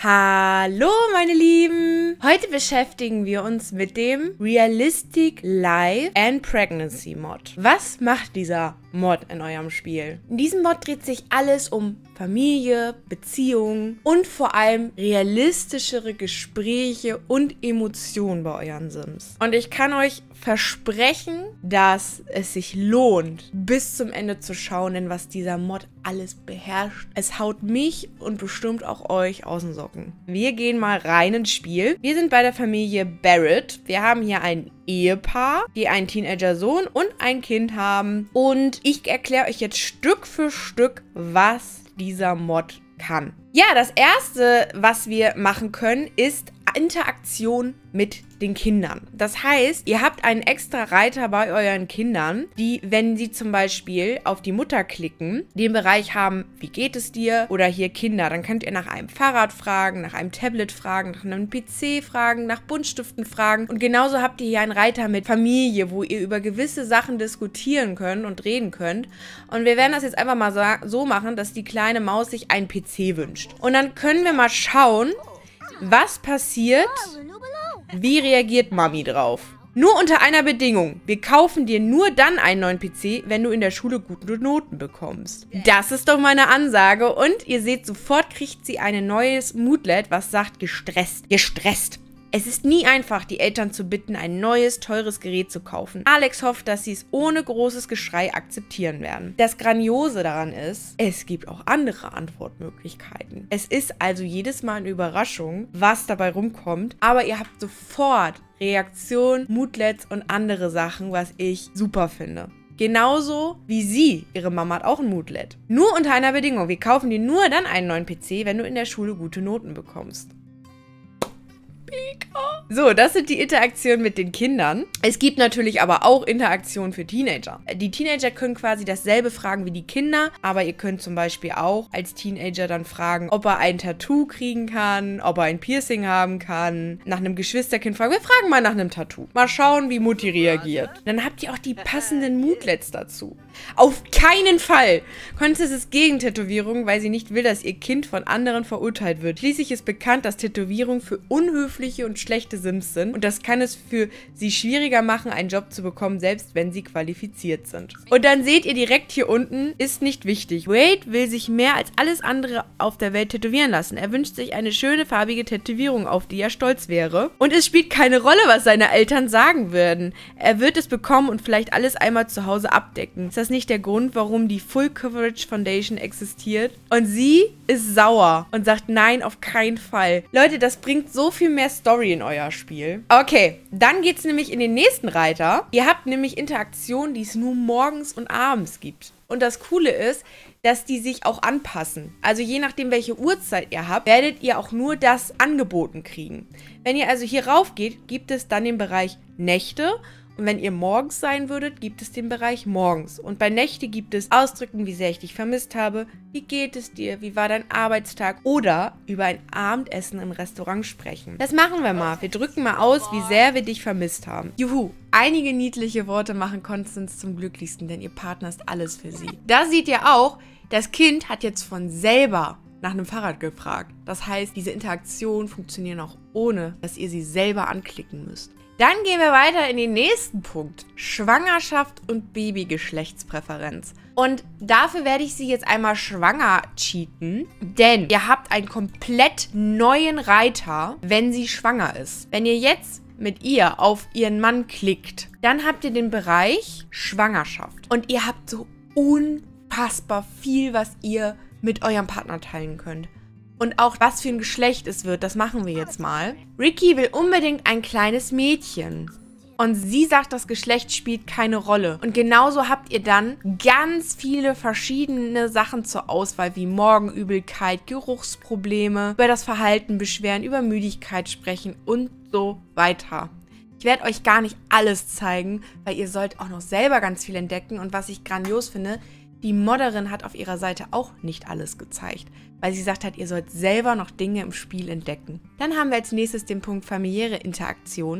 Hallo meine Lieben! Heute beschäftigen wir uns mit dem Realistic Life and Pregnancy Mod. Was macht dieser Mod in eurem Spiel? In diesem Mod dreht sich alles um Familie, Beziehungen und vor allem realistischere Gespräche und Emotionen bei euren Sims. Und ich kann euch versprechen, dass es sich lohnt, bis zum Ende zu schauen, denn was dieser Mod alles beherrscht, es haut mich und bestimmt auch euch aus den Socken. Wir gehen mal rein ins Spiel. Wir sind bei der Familie Barrett. Wir haben hier ein Ehepaar, die einen Teenager-Sohn und ein Kind haben. Und ich erkläre euch jetzt Stück für Stück, was dieser Mod kann. Ja, das erste, was wir machen können, ist Interaktion mit den Kindern. Das heißt, ihr habt einen extra Reiter bei euren Kindern, die, wenn sie zum Beispiel auf die Mutter klicken, den Bereich haben, wie geht es dir? Oder hier Kinder. Dann könnt ihr nach einem Fahrrad fragen, nach einem Tablet fragen, nach einem PC fragen, nach Buntstiften fragen. Und genauso habt ihr hier einen Reiter mit Familie, wo ihr über gewisse Sachen diskutieren könnt und reden könnt. Und wir werden das jetzt einfach mal so machen, dass die kleine Maus sich einen PC wünscht. Und dann können wir mal schauen, was passiert? Wie reagiert Mami drauf? Nur unter einer Bedingung. Wir kaufen dir nur dann einen neuen PC, wenn du in der Schule gute Noten bekommst. Das ist doch meine Ansage. Und ihr seht, sofort kriegt sie ein neues Moodlet, was sagt gestresst. Gestresst. Es ist nie einfach, die Eltern zu bitten, ein neues, teures Gerät zu kaufen. Alex hofft, dass sie es ohne großes Geschrei akzeptieren werden. Das Grandiose daran ist, es gibt auch andere Antwortmöglichkeiten. Es ist also jedes Mal eine Überraschung, was dabei rumkommt, aber ihr habt sofort Reaktionen, Moodlets und andere Sachen, was ich super finde. Genauso wie sie, ihre Mama hat auch ein Moodlet. Nur unter einer Bedingung, wir kaufen dir nur dann einen neuen PC, wenn du in der Schule gute Noten bekommst. So, das sind die Interaktionen mit den Kindern. Es gibt natürlich aber auch Interaktionen für Teenager. Die Teenager können quasi dasselbe fragen wie die Kinder, aber ihr könnt zum Beispiel auch als Teenager dann fragen, ob er ein Tattoo kriegen kann, ob er ein Piercing haben kann, nach einem Geschwisterkind fragen. Wir fragen mal nach einem Tattoo. Mal schauen, wie Mutti reagiert. Dann habt ihr auch die passenden Moodlets dazu. Auf keinen Fall Constance ist gegen Tätowierungen, weil sie nicht will, dass ihr Kind von anderen verurteilt wird. Schließlich ist bekannt, dass Tätowierungen für unhöfliche und schlechte Sims sind und das kann es für sie schwieriger machen, einen Job zu bekommen, selbst wenn sie qualifiziert sind. Und dann seht ihr direkt hier unten, ist nicht wichtig. Wade will sich mehr als alles andere auf der Welt tätowieren lassen. Er wünscht sich eine schöne farbige Tätowierung, auf die er stolz wäre. Und es spielt keine Rolle, was seine Eltern sagen würden. Er wird es bekommen und vielleicht alles einmal zu Hause abdecken. Ist das nicht der Grund, warum die Full Coverage Foundation existiert? Und sie ist sauer und sagt, nein, auf keinen Fall. Leute, das bringt so viel mehr Story in euer Spiel. Okay, dann geht es nämlich in den nächsten Reiter. Ihr habt nämlich Interaktionen, die es nur morgens und abends gibt. Und das Coole ist, dass die sich auch anpassen. Also je nachdem, welche Uhrzeit ihr habt, werdet ihr auch nur das angeboten kriegen. Wenn ihr also hier rauf geht, gibt es dann den Bereich Nächte. Und wenn ihr morgens sein würdet, gibt es den Bereich morgens. Und bei Nächte gibt es Ausdrücken, wie sehr ich dich vermisst habe, wie geht es dir, wie war dein Arbeitstag oder über ein Abendessen im Restaurant sprechen. Das machen wir mal. Wir drücken mal aus, wie sehr wir dich vermisst haben. Juhu! Einige niedliche Worte machen Constance zum Glücklichsten, denn ihr Partner ist alles für sie. Da seht ihr auch, das Kind hat jetzt von selber nach einem Fahrrad gefragt. Das heißt, diese Interaktionen funktionieren auch ohne, dass ihr sie selber anklicken müsst. Dann gehen wir weiter in den nächsten Punkt. Schwangerschaft und Babygeschlechtspräferenz. Und dafür werde ich sie jetzt einmal schwanger cheaten, denn ihr habt einen komplett neuen Reiter, wenn sie schwanger ist. Wenn ihr jetzt mit ihr auf ihren Mann klickt, dann habt ihr den Bereich Schwangerschaft. Und ihr habt so unfassbar viel, was ihr mit eurem Partner teilen könnt. Und auch was für ein Geschlecht es wird, das machen wir jetzt mal. Ricky will unbedingt ein kleines Mädchen. Und sie sagt, das Geschlecht spielt keine Rolle. Und genauso habt ihr dann ganz viele verschiedene Sachen zur Auswahl, wie Morgenübelkeit, Geruchsprobleme, über das Verhalten beschweren, über Müdigkeit sprechen und so weiter. Ich werde euch gar nicht alles zeigen, weil ihr sollt auch noch selber ganz viel entdecken. Und was ich grandios finde, die Modderin hat auf ihrer Seite auch nicht alles gezeigt, weil sie gesagt hat, ihr sollt selber noch Dinge im Spiel entdecken. Dann haben wir als nächstes den Punkt familiäre Interaktion.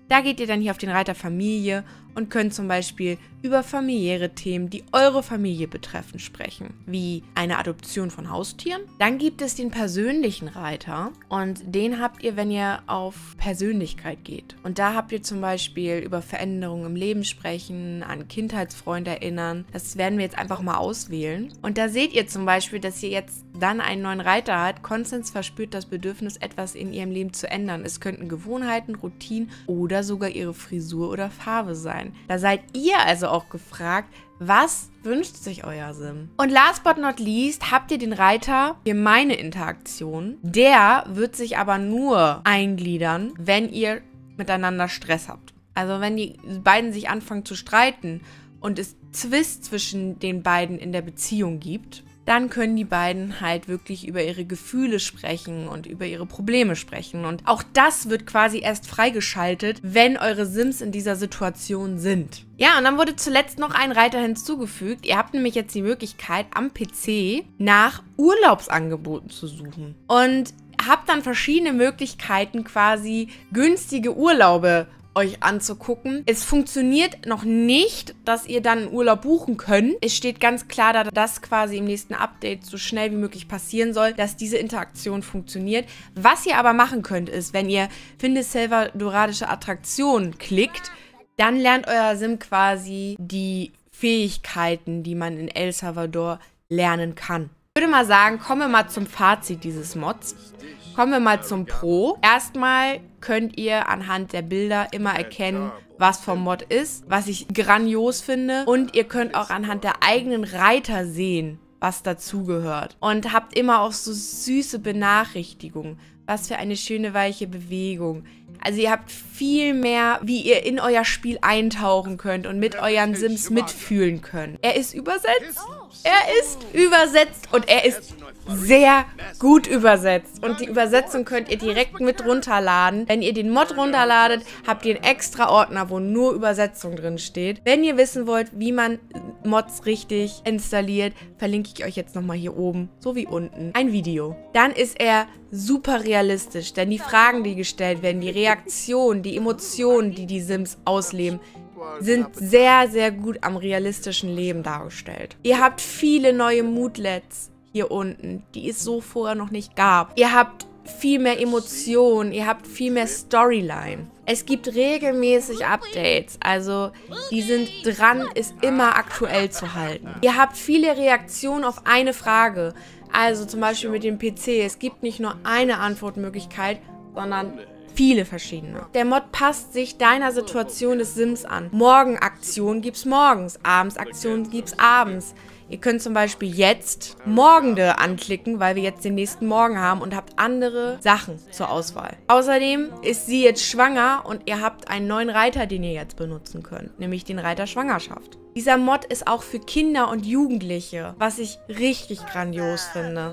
Da geht ihr dann hier auf den Reiter Familie und könnt zum Beispiel über familiäre Themen, die eure Familie betreffen, sprechen, wie eine Adoption von Haustieren. Dann gibt es den persönlichen Reiter und den habt ihr, wenn ihr auf Persönlichkeit geht. Und da habt ihr zum Beispiel über Veränderungen im Leben sprechen, an Kindheitsfreund erinnern. Das werden wir jetzt einfach mal auswählen. Und da seht ihr zum Beispiel, dass ihr jetzt dann einen neuen Reiter habt. Konstanz verspürt das Bedürfnis, etwas in ihrem Leben zu ändern. Es könnten Gewohnheiten, Routinen oder sogar ihre Frisur oder Farbe sein. Da seid ihr also auch gefragt, was wünscht sich euer Sim? Und last but not least habt ihr den Reiter gemeine Interaktion. Der wird sich aber nur eingliedern, wenn ihr miteinander Stress habt. Also wenn die beiden sich anfangen zu streiten und es Zwist zwischen den beiden in der Beziehung gibt, dann können die beiden halt wirklich über ihre Gefühle sprechen und über ihre Probleme sprechen. Und auch das wird quasi erst freigeschaltet, wenn eure Sims in dieser Situation sind. Ja, und dann wurde zuletzt noch ein Reiter hinzugefügt. Ihr habt nämlich jetzt die Möglichkeit, am PC nach Urlaubsangeboten zu suchen. Und habt dann verschiedene Möglichkeiten, quasi günstige Urlaube euch anzugucken. Es funktioniert noch nicht, dass ihr dann einen Urlaub buchen könnt. Es steht ganz klar, dass das quasi im nächsten Update so schnell wie möglich passieren soll, dass diese Interaktion funktioniert. Was ihr aber machen könnt, ist, wenn ihr Finde salvadoranische Attraktionen klickt, dann lernt euer Sim quasi die Fähigkeiten, die man in El Salvador lernen kann. Ich würde mal sagen, kommen wir mal zum Fazit dieses Mods. Kommen wir mal zum Pro. Erstmal könnt ihr anhand der Bilder immer erkennen, was vom Mod ist, was ich grandios finde. Und ihr könnt auch anhand der eigenen Reiter sehen, was dazugehört. Und habt immer auch so süße Benachrichtigungen. Was für eine schöne, weiche Bewegung. Also ihr habt viel mehr, wie ihr in euer Spiel eintauchen könnt und mit euren Sims mitfühlen könnt. Er ist übersetzt. Er ist übersetzt und er ist sehr gut übersetzt. Und die Übersetzung könnt ihr direkt mit runterladen. Wenn ihr den Mod runterladet, habt ihr einen extra Ordner, wo nur Übersetzung drin steht. Wenn ihr wissen wollt, wie man Mods richtig installiert, verlinke ich euch jetzt nochmal hier oben, so wie unten, ein Video. Dann ist er super realistisch, denn die Fragen, die gestellt werden, die Reaktionen, die Emotionen, die die Sims ausleben, sind sehr, sehr gut am realistischen Leben dargestellt. Ihr habt viele neue Moodlets hier unten, die es so vorher noch nicht gab. Ihr habt viel mehr Emotionen, ihr habt viel mehr Storyline. Es gibt regelmäßig Updates, also die sind dran, es immer aktuell zu halten. Ihr habt viele Reaktionen auf eine Frage, also zum Beispiel mit dem PC. Es gibt nicht nur eine Antwortmöglichkeit, sondern viele verschiedene. Der Mod passt sich deiner Situation des Sims an. Morgenaktion gibt's morgens, Abendsaktion gibt's abends. Ihr könnt zum Beispiel jetzt Morgende anklicken, weil wir jetzt den nächsten Morgen haben und habt andere Sachen zur Auswahl. Außerdem ist sie jetzt schwanger und ihr habt einen neuen Reiter, den ihr jetzt benutzen könnt, nämlich den Reiter Schwangerschaft. Dieser Mod ist auch für Kinder und Jugendliche, was ich richtig grandios finde.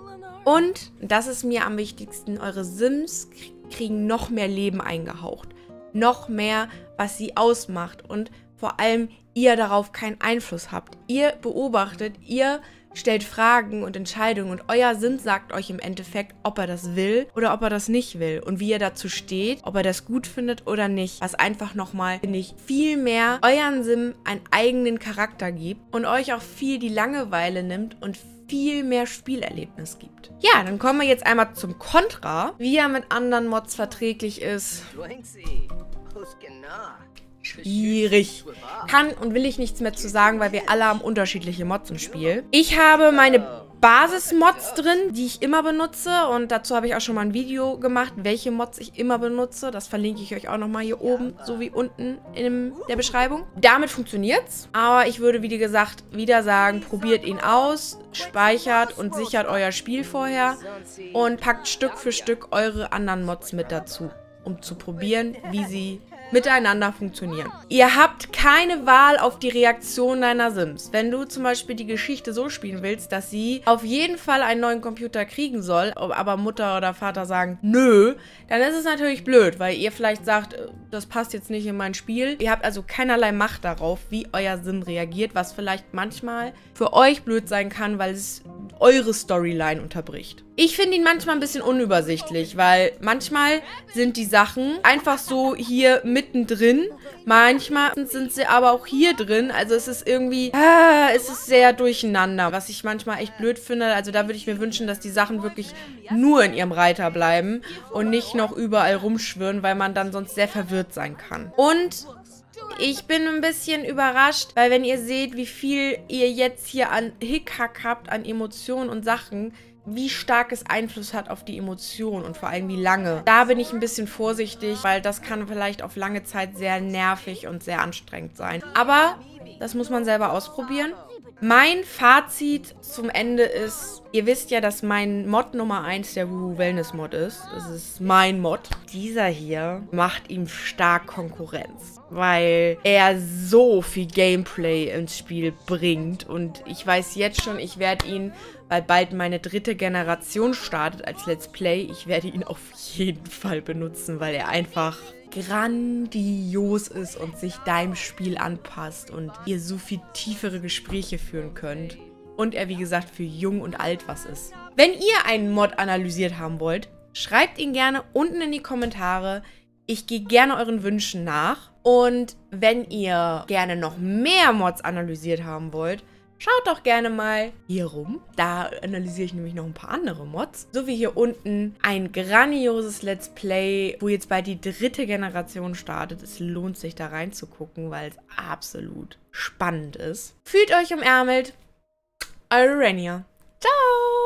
Und, das ist mir am wichtigsten, eure Sims kriegen noch mehr Leben eingehaucht. Noch mehr, was sie ausmacht und vor allem ihr darauf keinen Einfluss habt. Ihr beobachtet, ihr stellt Fragen und Entscheidungen und euer Sim sagt euch im Endeffekt, ob er das will oder ob er das nicht will und wie er dazu steht, ob er das gut findet oder nicht. Was einfach nochmal, finde ich, viel mehr euren Sim einen eigenen Charakter gibt und euch auch viel die Langeweile nimmt und viel mehr Spielerlebnis gibt. Ja, dann kommen wir jetzt einmal zum Kontra, wie er mit anderen Mods verträglich ist. Schwierig. Kann und will ich nichts mehr zu sagen, weil wir alle haben unterschiedliche Mods im Spiel. Ich habe meine Basis-Mods drin, die ich immer benutze und dazu habe ich auch schon mal ein Video gemacht, welche Mods ich immer benutze. Das verlinke ich euch auch nochmal hier oben, sowie unten in der Beschreibung. Damit funktioniert's, aber ich würde, wie gesagt, wieder sagen, probiert ihn aus, speichert und sichert euer Spiel vorher und packt Stück für Stück eure anderen Mods mit dazu, um zu probieren, wie sie miteinander funktionieren. Ihr habt keine Wahl auf die Reaktion deiner Sims. Wenn du zum Beispiel die Geschichte so spielen willst, dass sie auf jeden Fall einen neuen Computer kriegen soll, aber Mutter oder Vater sagen, nö, dann ist es natürlich blöd, weil ihr vielleicht sagt, das passt jetzt nicht in mein Spiel. Ihr habt also keinerlei Macht darauf, wie euer Sim reagiert, was vielleicht manchmal für euch blöd sein kann, weil es eure Storyline unterbricht. Ich finde ihn manchmal ein bisschen unübersichtlich, weil manchmal sind die Sachen einfach so hier mittendrin. Manchmal sind sie aber auch hier drin. Also es ist irgendwie, es ist sehr durcheinander, was ich manchmal echt blöd finde. Also da würde ich mir wünschen, dass die Sachen wirklich nur in ihrem Reiter bleiben und nicht noch überall rumschwirren, weil man dann sonst sehr verwirrt sein kann. Und ich bin ein bisschen überrascht, weil wenn ihr seht, wie viel ihr jetzt hier an Hickhack habt, an Emotionen und Sachen, wie stark es Einfluss hat auf die Emotionen und vor allem wie lange. Da bin ich ein bisschen vorsichtig, weil das kann vielleicht auf lange Zeit sehr nervig und sehr anstrengend sein. Aber das muss man selber ausprobieren. Mein Fazit zum Ende ist, ihr wisst ja, dass mein Mod Nummer 1 der Wuhu Wellness Mod ist. Das ist mein Mod. Dieser hier macht ihm stark Konkurrenz, weil er so viel Gameplay ins Spiel bringt. Und ich weiß jetzt schon, ich werde ihn, weil bald meine 3. Generation startet als Let's Play, ich werde ihn auf jeden Fall benutzen, weil er einfach grandios ist und sich deinem Spiel anpasst und ihr so viel tiefere Gespräche führen könnt. Und er, wie gesagt, für jung und alt was ist. Wenn ihr einen Mod analysiert haben wollt, schreibt ihn gerne unten in die Kommentare. Ich gehe gerne euren Wünschen nach. Und wenn ihr gerne noch mehr Mods analysiert haben wollt, schaut doch gerne mal hier rum. Da analysiere ich nämlich noch ein paar andere Mods. So wie hier unten ein grandioses Let's Play, wo jetzt bald die 3. Generation startet. Es lohnt sich da reinzugucken, weil es absolut spannend ist. Fühlt euch umärmelt. Eure Rania. Ciao!